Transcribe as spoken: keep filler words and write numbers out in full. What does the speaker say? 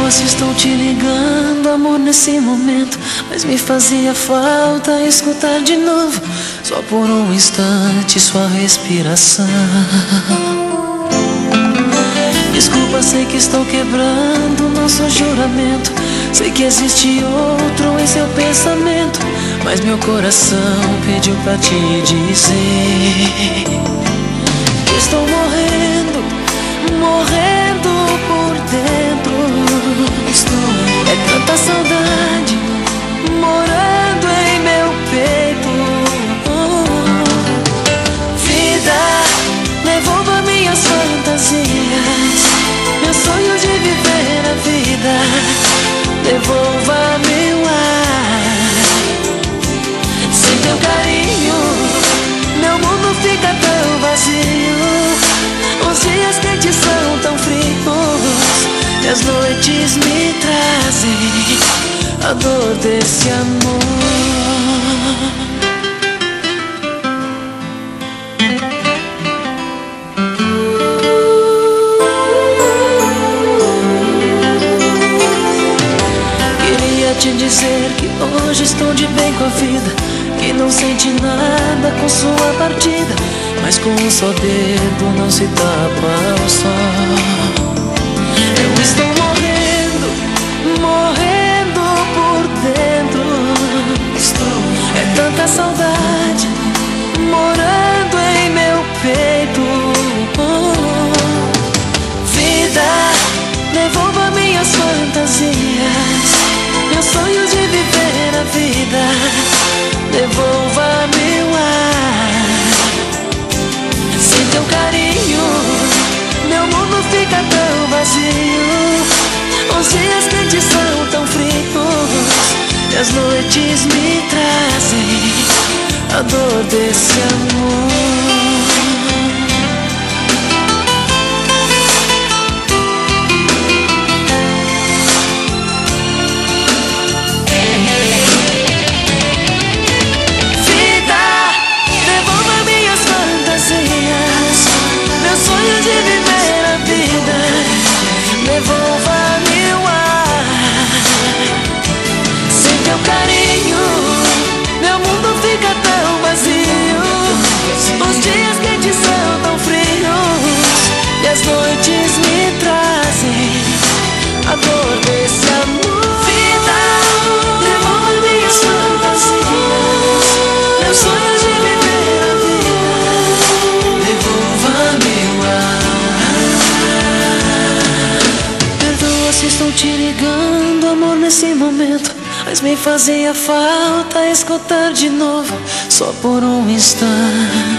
se estou te ligando, amor, nesse momento, mas me fazia falta escutar de novo, só por um instante, sua respiração. Desculpa, sei que estou quebrando nosso juramento, sei que existe outro em seu pensamento, mas meu coração pediu pra te dizer que estou morrendo, morrendo por dentro. Estou, é tanta saudade morando em meu peito. Vida, devolva minhas fantasias, meu sonho de viver a vida. Devolva meu ar. Sem teu carinho, meu mundo fica tão vazio. Os dias quentes são tão frios e as noites me trazem a dor desse amor. Queria te dizer que hoje estou de bem com a vida, que não sente nada com sua partida, mas com um só dedo não se tapa o sol. Eu estou morrendo, morrendo por dentro. Estou, é tanta saudade morando em meu peito. Vida, devolva minhas fantasias, meus sonhos de viver a vida. Devolva meu ar. Sem teu carinho, meu mundo fica tão vazio. Os dias quentes são tão frios e as noites me trazem a dor desse amor. Devolva meu ar. Sem teu carinho, meu mundo fica tão vazio. Os dias quentes são tão frios e as noites me trazem a dor desse amor. Vida, devolva minhas fantasias, meus sonhos de viver a vida. Devolva meu ar. Se estou te ligando, amor, nesse momento, mas me fazia falta escutar de novo, só por um instante.